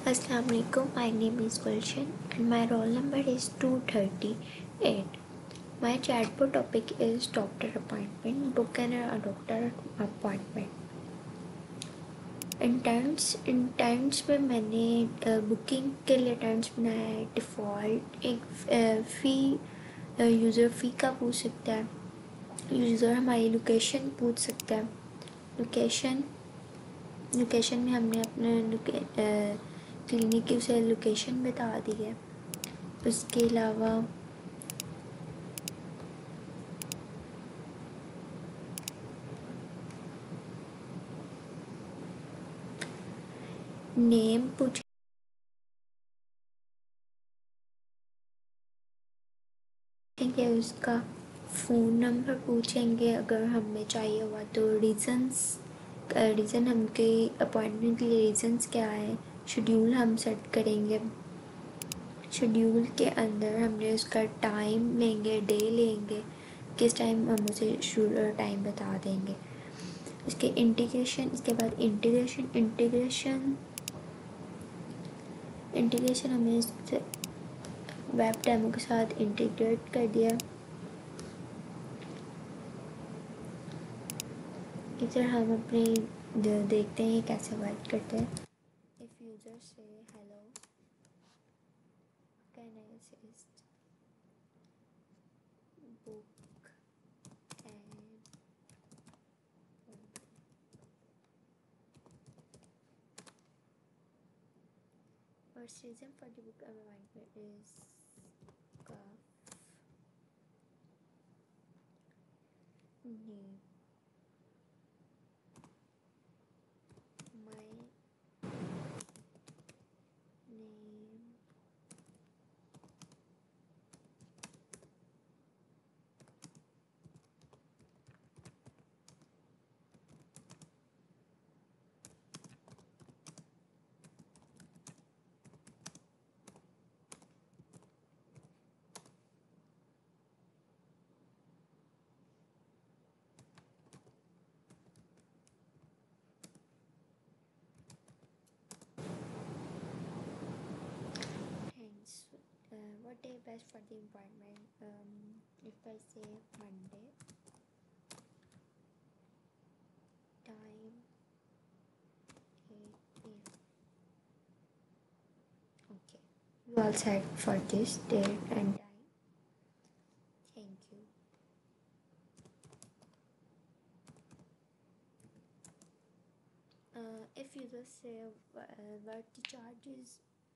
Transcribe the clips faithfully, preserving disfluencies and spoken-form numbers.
Assalamu alaikum. My name is Gulshan and my roll number is two thirty-eight. My chatbot topic is doctor appointment. Book an a doctor appointment. Intents intents में मैंने booking के लिए intends बनाया है. Default एक फ़ी user फ़ी का पूछ सकता है. यूज़र हमारी लोकेशन पूछ सकता है. लोकेशन लोकेशन में हमने अपने क्लिनिक की उसे लोकेशन बता दी है. उसके अलावा नेम पूछेंगे, उसका फ़ोन नंबर पूछेंगे अगर हमें चाहिए हुआ तो. रीज़न्स रीज़न हमके अपॉइंटमेंट के लिए रीज़न्स क्या है. शेड्यूल हम सेट करेंगे. शेड्यूल के अंदर हमने उसका टाइम लेंगे, डे लेंगे, किस टाइम हम उसे टाइम बता देंगे. उसके इंटीग्रेशन इसके बाद इंटीग्रेशन इंटीग्रेशन इंटीग्रेशन हमने इससे वेब डेमो के साथ इंटीग्रेट कर दिया. इधर हम अपने देखते हैं कैसे वर्क करते हैं. इफ़ यूज़र से hello can I assist book and first reason for the book appointment is cough, name, my name, thanks. Uh, what day best for the appointment? Um, if I say Monday, time eight p m. Okay, you all set for this date and time. Thank you. Uh, if you just say uh, what the charges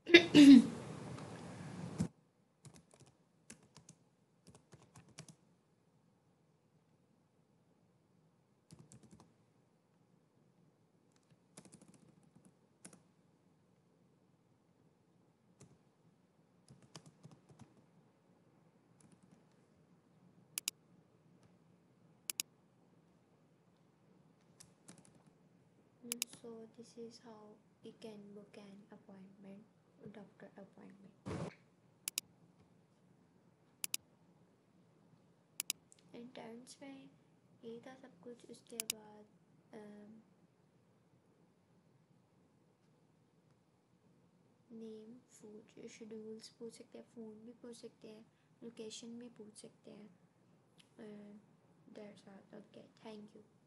so this is how we can book an appointment, doctor appointment. Interns में यही था सब कुछ. उसके बाद name, food, schedules पूछ सकते हैं, फ़ोन भी पूछ सकते हैं, लोकेशन भी पूछ सकते हैं. That's all. Okay, thank you.